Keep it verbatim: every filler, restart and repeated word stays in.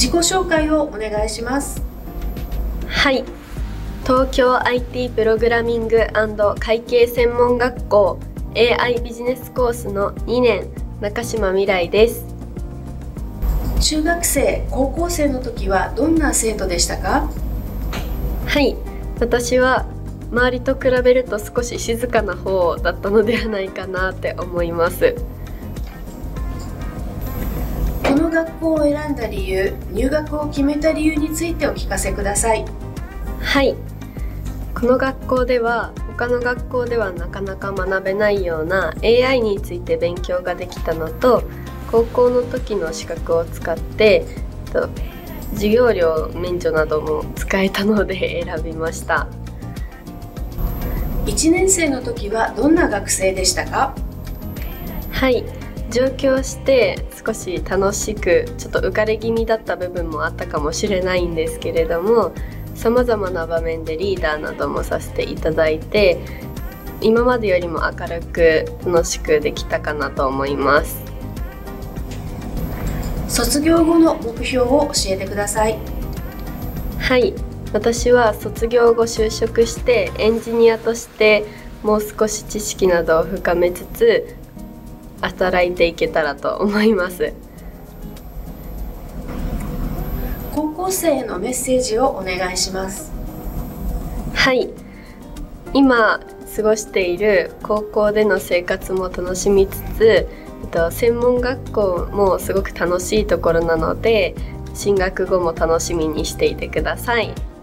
自己紹介をお願いします。 はい、東京 アイティー プログラミング&会計専門学校 エーアイ ビジネスコースのにねん、中島未来です。 中学生、高校生の時はどんな生徒でしたか？ はい、私は周りと比べると少し静かな方だったのではないかなって思います。 この学校を選んだ理由、入学を決めた理由についてお聞かせください。 はい、この学校では他の学校ではなかなか学べないような エーアイ について勉強ができたのと、高校の時の資格を使って授業料免除なども使えたので選びました。 いちねん生の時はどんな学生でしたか？ はい、上京して少し楽しくちょっと浮かれ気味だった部分もあったかもしれないんですけれども、さまざまな場面でリーダーなどもさせていただいて、今までよりも明るく楽しくできたかなと思います。 卒業後の目標を教えてください。 はい、私は卒業後就職してエンジニアとしてもう少し知識などを深めつつ働いていけたらと思います。 高校生へのメッセージをお願いします。 はい、今過ごしている高校での生活も楽しみつつ、専門学校もすごく楽しいところなので、進学後も楽しみにしていてください。